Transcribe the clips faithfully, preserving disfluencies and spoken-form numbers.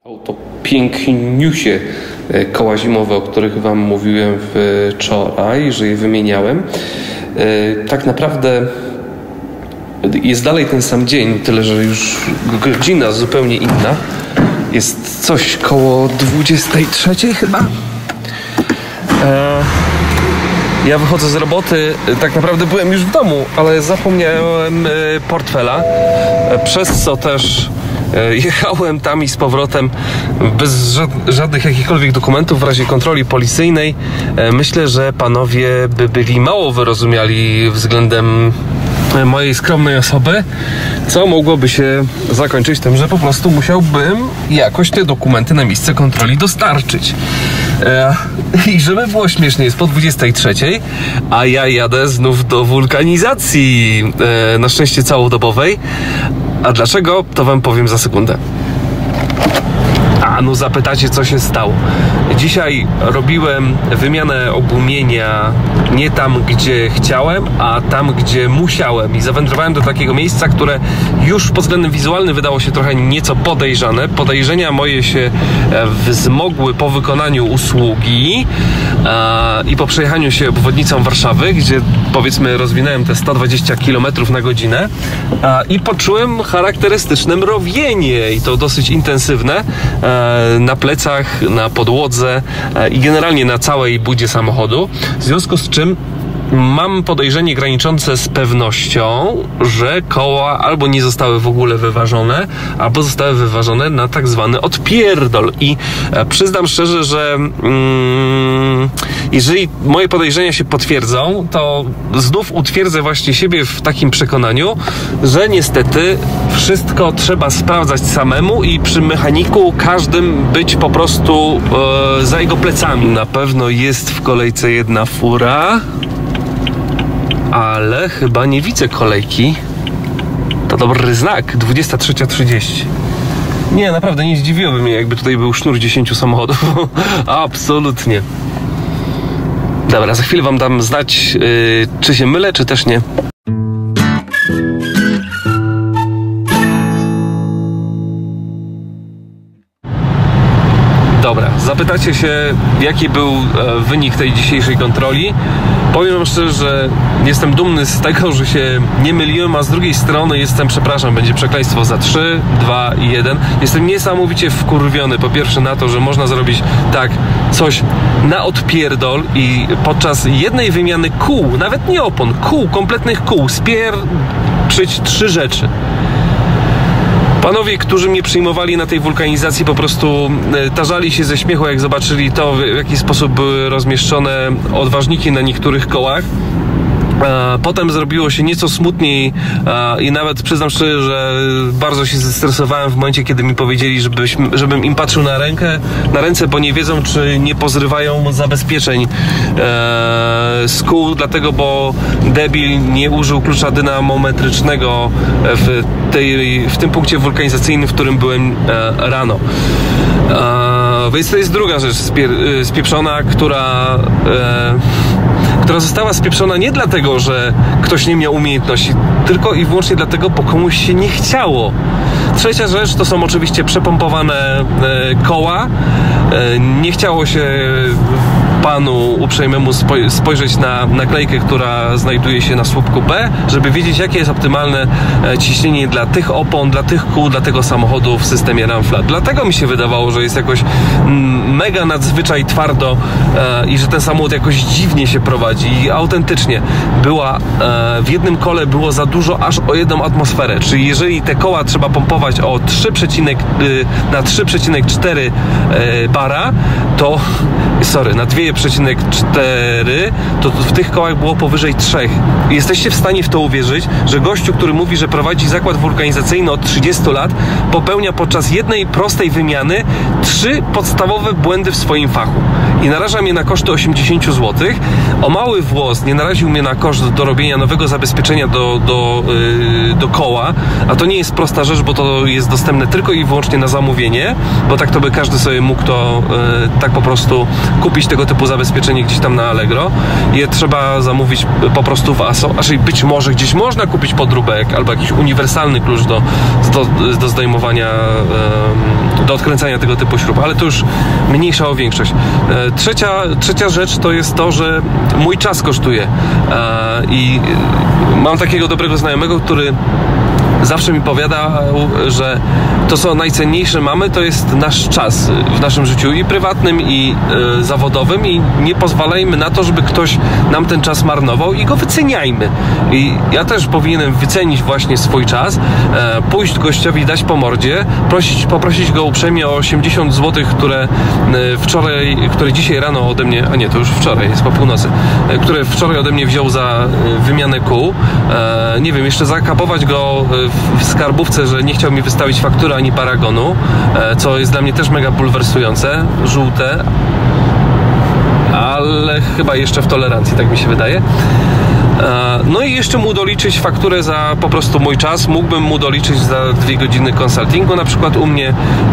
To piękniusie koła zimowe, o których Wam mówiłem wczoraj, że je wymieniałem. Tak naprawdę jest dalej ten sam dzień, tyle że już godzina zupełnie inna. Jest coś koło dwudziestej trzeciej chyba. Ja wychodzę z roboty, tak naprawdę byłem już w domu, ale zapomniałem portfela, przez co też jechałem tam i z powrotem bez żadnych jakichkolwiek dokumentów w razie kontroli policyjnej. Myślę, że panowie by byli mało wyrozumiali względem mojej skromnej osoby, co mogłoby się zakończyć tym, że po prostu musiałbym jakoś te dokumenty na miejsce kontroli dostarczyć. I żeby było śmiesznie, jest po dwudziestej trzeciej, a ja jadę znów do wulkanizacji, na szczęście całodobowej. A dlaczego? To Wam powiem za sekundę. A no zapytacie, co się stało. Dzisiaj robiłem wymianę obumienia nie tam, gdzie chciałem, a tam, gdzie musiałem. I zawędrowałem do takiego miejsca, które już pod względem wizualnym wydało się trochę nieco podejrzane. Podejrzenia moje się wzmogły po wykonaniu usługi a, i po przejechaniu się obwodnicą Warszawy, gdzie powiedzmy rozwinąłem te sto dwadzieścia kilometrów na godzinę a, i poczułem charakterystyczne mrowienie i to dosyć intensywne na plecach, na podłodze i generalnie na całej budzie samochodu, w związku z czym mam podejrzenie graniczące z pewnością, że koła albo nie zostały w ogóle wyważone, albo zostały wyważone na tak zwany odpierdol. I przyznam szczerze, że mm, jeżeli moje podejrzenia się potwierdzą, to znów utwierdzę właśnie siebie w takim przekonaniu, że niestety wszystko trzeba sprawdzać samemu i przy mechaniku każdym być po prostu e, za jego plecami. Na pewno jest w kolejce jedna fura, ale chyba nie widzę kolejki. To dobry znak. dwudziesta trzecia trzydzieści. Nie, naprawdę nie zdziwiłoby mnie, jakby tutaj był sznur dziesięciu samochodów. Absolutnie. Dobra, za chwilę Wam dam znać, yy, czy się mylę, czy też nie. Dobra, zapytacie się, jaki był e, wynik tej dzisiejszej kontroli. Powiem Wam szczerze, że jestem dumny z tego, że się nie myliłem, a z drugiej strony jestem, przepraszam, będzie przekleństwo za trzy, dwa i jeden. Jestem niesamowicie wkurwiony, po pierwsze na to, że można zrobić tak coś na odpierdol i podczas jednej wymiany kół, nawet nie opon, kół, kompletnych kół, spieprzyć trzy rzeczy. Panowie, którzy mnie przyjmowali na tej wulkanizacji, po prostu tarzali się ze śmiechu, jak zobaczyli to, w jaki sposób były rozmieszczone odważniki na niektórych kołach. Potem zrobiło się nieco smutniej i nawet przyznam szczerze, że bardzo się zestresowałem w momencie, kiedy mi powiedzieli, żebyśmy, żebym im patrzył na rękę, na ręce, bo nie wiedzą, czy nie pozrywają zabezpieczeń z kół, dlatego, bo debil nie użył klucza dynamometrycznego w, tej, w tym punkcie wulkanizacyjnym, w którym byłem rano. Więc to jest druga rzecz spieprzona, która która została spieprzona nie dlatego, że ktoś nie miał umiejętności, tylko i wyłącznie dlatego, bo komuś się nie chciało. Trzecia rzecz to są oczywiście przepompowane koła. Nie chciało się panu uprzejmemu spojrzeć na naklejkę, która znajduje się na słupku B, żeby wiedzieć, jakie jest optymalne ciśnienie dla tych opon, dla tych kół, dla tego samochodu w systemie Ramflat. Dlatego mi się wydawało, że jest jakoś mega nadzwyczaj twardo i że ten samochód jakoś dziwnie się prowadzi. I autentycznie była w jednym kole było za dużo aż o jedną atmosferę. Czyli jeżeli te koła trzeba pompować o trzy na trzy przecinek cztery bara, to sorry, na dwa przecinek cztery, to w tych kołach było powyżej trzech. Jesteście w stanie w to uwierzyć, że gościu, który mówi, że prowadzi zakład wulkanizacyjny od trzydziestu lat, popełnia podczas jednej prostej wymiany trzy podstawowe błędy w swoim fachu. I naraża mnie na koszty osiemdziesiąt złotych. O mały włos nie naraził mnie na koszt do robienia nowego zabezpieczenia do, do, yy, do koła, a to nie jest prosta rzecz, bo to jest dostępne tylko i wyłącznie na zamówienie, bo tak to by każdy sobie mógł to yy, tak po prostu kupić tego typu zabezpieczenie gdzieś tam na Allegro. Je trzeba zamówić po prostu w A S O, a czyli być może gdzieś można kupić podróbek albo jakiś uniwersalny klucz do, do, do zdejmowania, do odkręcania tego typu śrub, ale to już mniejsza o większość. Trzecia, trzecia rzecz to jest to, że mój czas kosztuje i mam takiego dobrego znajomego, który zawsze mi powiadał, że to, co najcenniejsze mamy, to jest nasz czas w naszym życiu i prywatnym, i y, zawodowym, i nie pozwalajmy na to, żeby ktoś nam ten czas marnował i go wyceniajmy. I ja też powinienem wycenić właśnie swój czas, e, pójść gościowi, dać po mordzie, prosić, poprosić go uprzejmie o osiemdziesiąt złotych, które e, wczoraj, które dzisiaj rano ode mnie, a nie, to już wczoraj, jest po północy, e, które wczoraj ode mnie wziął za e, wymianę kół. E, nie wiem, jeszcze zakapować go w, w skarbówce, że nie chciał mi wystawić faktury ani paragonu, e, co jest dla mnie też mega bulwersujące, żółte, ale chyba jeszcze w tolerancji, tak mi się wydaje. No i jeszcze mu doliczyć fakturę za po prostu mój czas. Mógłbym mu doliczyć za dwie godziny konsultingu na przykład u mnie.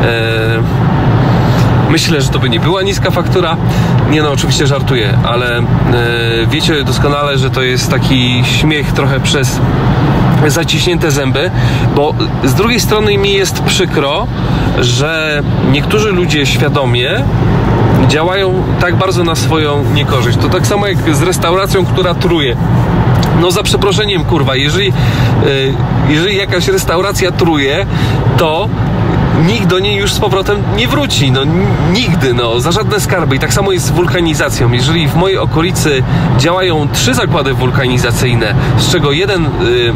Myślę, że to by nie była niska faktura. Nie no, oczywiście żartuję, ale wiecie doskonale, że to jest taki śmiech trochę przez zaciśnięte zęby, bo z drugiej strony mi jest przykro, że niektórzy ludzie świadomie działają tak bardzo na swoją niekorzyść. To tak samo jak z restauracją, która truje. No za przeproszeniem, kurwa, jeżeli, jeżeli jakaś restauracja truje, to nikt do niej już z powrotem nie wróci, no nigdy, no, za żadne skarby. I tak samo jest z wulkanizacją. Jeżeli w mojej okolicy działają trzy zakłady wulkanizacyjne, z czego jeden yy,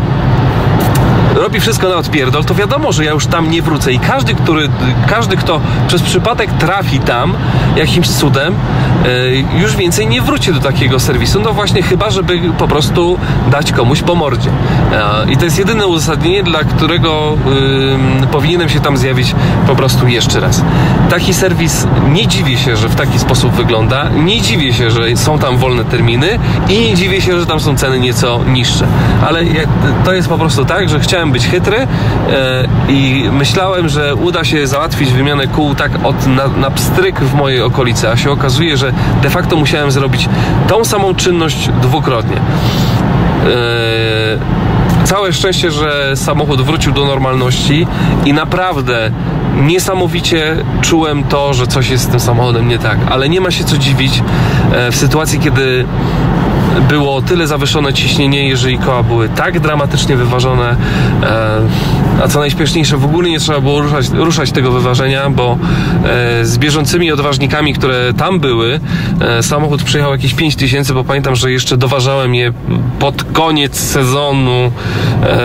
robi wszystko na odpierdol, to wiadomo, że ja już tam nie wrócę i każdy, który, każdy kto przez przypadek trafi tam jakimś cudem, yy, już więcej nie wróci do takiego serwisu, no właśnie chyba, żeby po prostu dać komuś po mordzie. Yy, I to jest jedyne uzasadnienie, dla którego yy, powinienem się tam zjawić po prostu jeszcze raz. Taki serwis, nie dziwię się, że w taki sposób wygląda, nie dziwię się, że są tam wolne terminy i nie dziwię się, że tam są ceny nieco niższe, ale ja, to jest po prostu tak, że chciałem być chytry yy, i myślałem, że uda się załatwić wymianę kół tak od na, na pstryk w mojej okolicy, a się okazuje, że de facto musiałem zrobić tą samą czynność dwukrotnie. Yy, całe szczęście, że samochód wrócił do normalności i naprawdę niesamowicie czułem to, że coś jest z tym samochodem nie tak, ale nie ma się co dziwić yy, w sytuacji, kiedy było tyle zawyżone ciśnienie, jeżeli koła były tak dramatycznie wyważone, e, a co najśpieszniejsze, w ogóle nie trzeba było ruszać, ruszać tego wyważenia, bo e, z bieżącymi odważnikami, które tam były, e, samochód przejechał jakieś pięć tysięcy, bo pamiętam, że jeszcze doważałem je pod koniec sezonu e,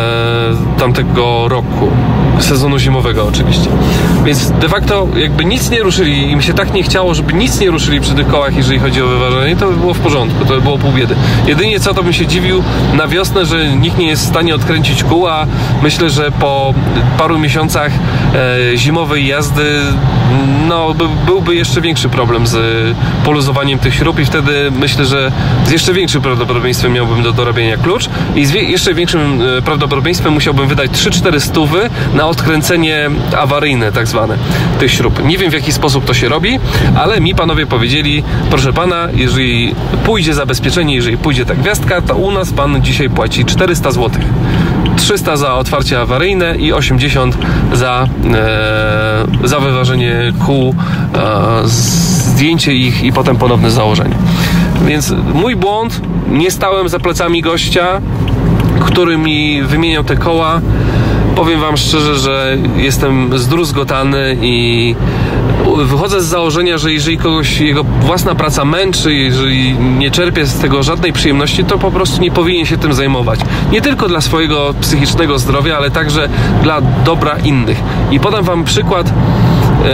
tamtego roku. Sezonu zimowego oczywiście. Więc de facto jakby nic nie ruszyli, im się tak nie chciało, żeby nic nie ruszyli przy tych kołach, jeżeli chodzi o wyważenie, to by było w porządku, to by było pół biedy. Jedynie co, to bym się dziwił na wiosnę, że nikt nie jest w stanie odkręcić kół, a myślę, że po paru miesiącach e, zimowej jazdy no by, byłby jeszcze większy problem z poluzowaniem tych śrub i wtedy myślę, że z jeszcze większym prawdopodobieństwem miałbym do dorobienia klucz i z wie, jeszcze większym prawdopodobieństwem musiałbym wydać trzy cztery stówy na odkręcenie awaryjne tak zwane tych śrub. Nie wiem, w jaki sposób to się robi, ale mi panowie powiedzieli, proszę pana, jeżeli pójdzie zabezpieczenie, jeżeli pójdzie ta gwiazdka, to u nas pan dzisiaj płaci czterysta złotych. trzysta za otwarcie awaryjne i osiemdziesiąt za, e, za wyważenie kół, e, zdjęcie ich i potem ponowne założenie. Więc mój błąd, nie stałem za plecami gościa, który mi wymieniał te koła. Powiem wam szczerze, że jestem zdruzgotany i wychodzę z założenia, że jeżeli kogoś jego własna praca męczy, jeżeli nie czerpie z tego żadnej przyjemności, to po prostu nie powinien się tym zajmować. Nie tylko dla swojego psychicznego zdrowia, ale także dla dobra innych. I podam wam przykład yy,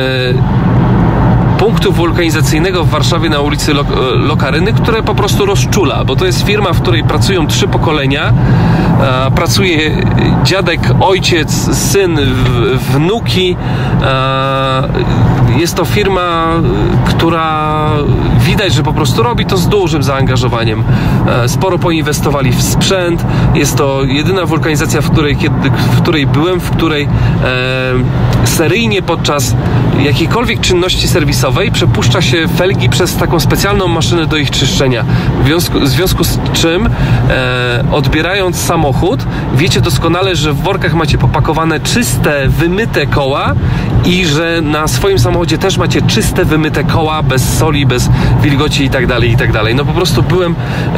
punktu wulkanizacyjnego w Warszawie na ulicy Lok Lokaryny, które po prostu rozczula, bo to jest firma, w której pracują trzy pokolenia. E, pracuje dziadek, ojciec, syn, w, wnuki. E, jest to firma, która widać, że po prostu robi to z dużym zaangażowaniem. Sporo poinwestowali w sprzęt. Jest to jedyna wulkanizacja, w której, kiedy, w której byłem, w której e, seryjnie podczas jakiejkolwiek czynności serwisowej przepuszcza się felgi przez taką specjalną maszynę do ich czyszczenia. W związku, w związku z czym e, odbierając samochód, wiecie doskonale, że w workach macie popakowane czyste, wymyte koła i że na swoim samochodzie też macie czyste, wymyte koła, bez soli, bez wilgoci i tak dalej, i tak dalej. No po prostu byłem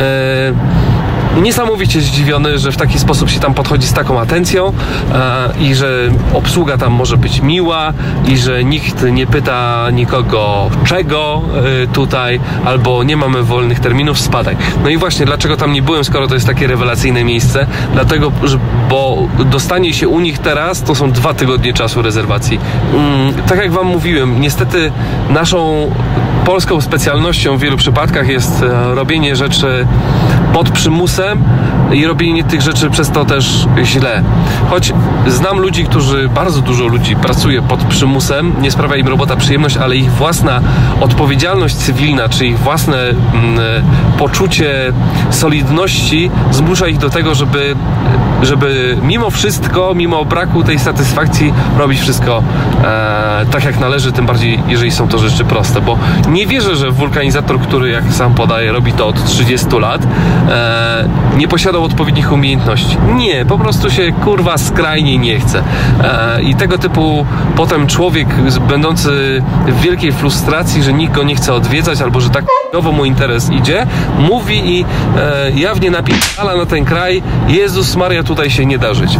e, niesamowicie zdziwiony, że w taki sposób się tam podchodzi z taką atencją e, i że obsługa tam może być miła i że nikt nie pyta nikogo czego e, tutaj, albo nie mamy wolnych terminów, spadaj. No i właśnie, dlaczego tam nie byłem, skoro to jest takie rewelacyjne miejsce? Dlatego, że, bo dostanie się u nich teraz to są dwa tygodnie czasu rezerwacji. Mm, tak jak wam mówiłem, niestety naszą polską specjalnością w wielu przypadkach jest e, robienie rzeczy pod przymusem i robienie tych rzeczy przez to też źle. Choć znam ludzi, którzy, bardzo dużo ludzi pracuje pod przymusem, nie sprawia im robota przyjemność, ale ich własna odpowiedzialność cywilna, czy ich własne mm, poczucie solidności zmusza ich do tego, żeby, żeby mimo wszystko, mimo braku tej satysfakcji robić wszystko e, tak jak należy, tym bardziej jeżeli są to rzeczy proste, bo nie wierzę, że wulkanizator, który jak sam podaje, robi to od trzydziestu lat, e, nie posiadał odpowiednich umiejętności. Nie, po prostu się kurwa skrajnie nie chce. E, I tego typu potem człowiek będący w wielkiej frustracji, że nikt go nie chce odwiedzać, albo że tak nowo mu interes idzie, mówi i e, jawnie napierdala na ten kraj: Jezus Maria, tutaj się nie da żyć.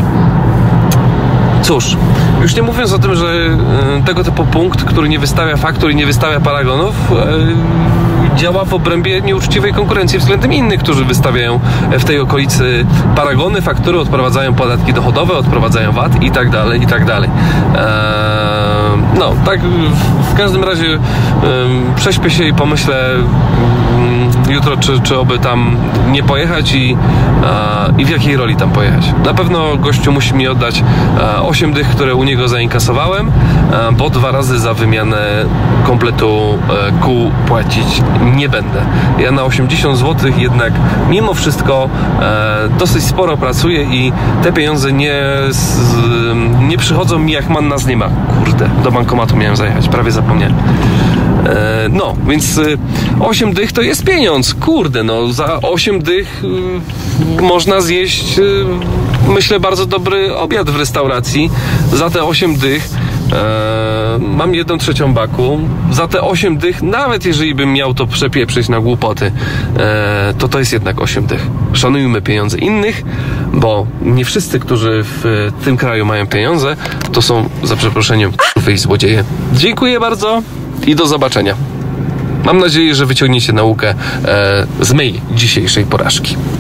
Cóż, już nie mówiąc o tym, że e, tego typu punkt, który nie wystawia faktur i nie wystawia paragonów, e, działa w obrębie nieuczciwej konkurencji względem innych, którzy wystawiają w tej okolicy paragony, faktury, odprowadzają podatki dochodowe, odprowadzają V A T i tak dalej, i tak dalej. E, no, tak w, w każdym razie e, prześpię się i pomyślę jutro, czy, czy oby tam nie pojechać i, e, i w jakiej roli tam pojechać. Na pewno gościu musi mi oddać e, osiem dych, które u niego zainkasowałem, e, bo dwa razy za wymianę kompletu e, kół płacić nie będę. Ja na osiemdziesiąt złotych jednak mimo wszystko e, dosyć sporo pracuję i te pieniądze nie, z, nie przychodzą mi jak manna z nieba. Kurde, do bankomatu miałem zajechać, prawie zapomniałem. No, więc osiem dych to jest pieniądz, kurde, no za osiem dych y, można zjeść, y, myślę, bardzo dobry obiad w restauracji. Za te osiem dych e, mam jedną trzecią baku. Za te osiem dych, nawet jeżeli bym miał to przepieprzyć na głupoty, e, to to jest jednak osiem dych. Szanujmy pieniądze innych, bo nie wszyscy, którzy w tym kraju mają pieniądze, to są, za przeproszeniem, k***y i złodzieje. Dziękuję bardzo i do zobaczenia. Mam nadzieję, że wyciągniecie naukę e, z mojej dzisiejszej porażki.